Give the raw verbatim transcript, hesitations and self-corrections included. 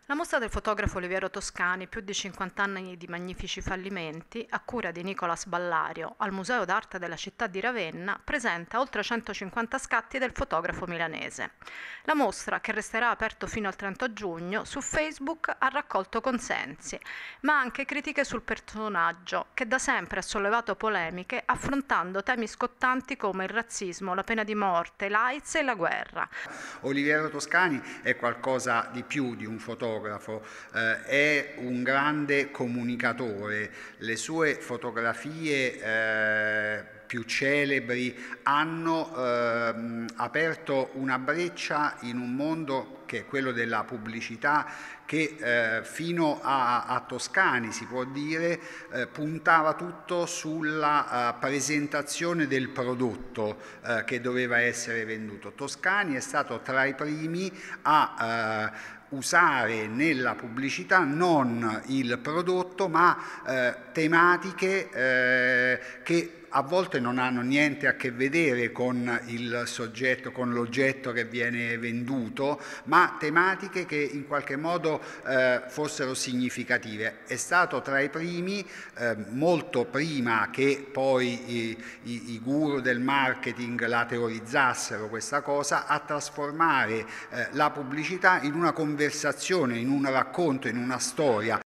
La mostra del fotografo Oliviero Toscani, più di cinquanta anni di magnifici fallimenti, a cura di Nicolas Ballario, al Museo d'Arte della città di Ravenna, presenta oltre centocinquanta scatti del fotografo milanese. La mostra, che resterà aperto fino al trenta giugno, su Facebook ha raccolto consensi, ma anche critiche sul personaggio, che da sempre ha sollevato polemiche affrontando temi scottanti come il razzismo, la pena di morte, l'AIDS e la guerra. Oliviero Toscani è qualcosa di più di un fotografo, eh, è un grande comunicatore. Le sue fotografie eh, più celebri hanno eh, aperto una breccia in un mondo che è quello della pubblicità, che eh, fino a, a Toscani, si può dire, eh, puntava tutto sulla uh, presentazione del prodotto uh, che doveva essere venduto. Toscani è stato tra i primi a uh, usare nella pubblicità non il prodotto, ma uh, tematiche uh, che a volte non hanno niente a che vedere con il soggetto, con l'oggetto che viene venduto, ma tematiche che in qualche modo eh, fossero significative. È stato tra i primi, eh, molto prima che poi i, i, i guru del marketing la teorizzassero questa cosa, a trasformare eh, la pubblicità in una conversazione, in un racconto, in una storia.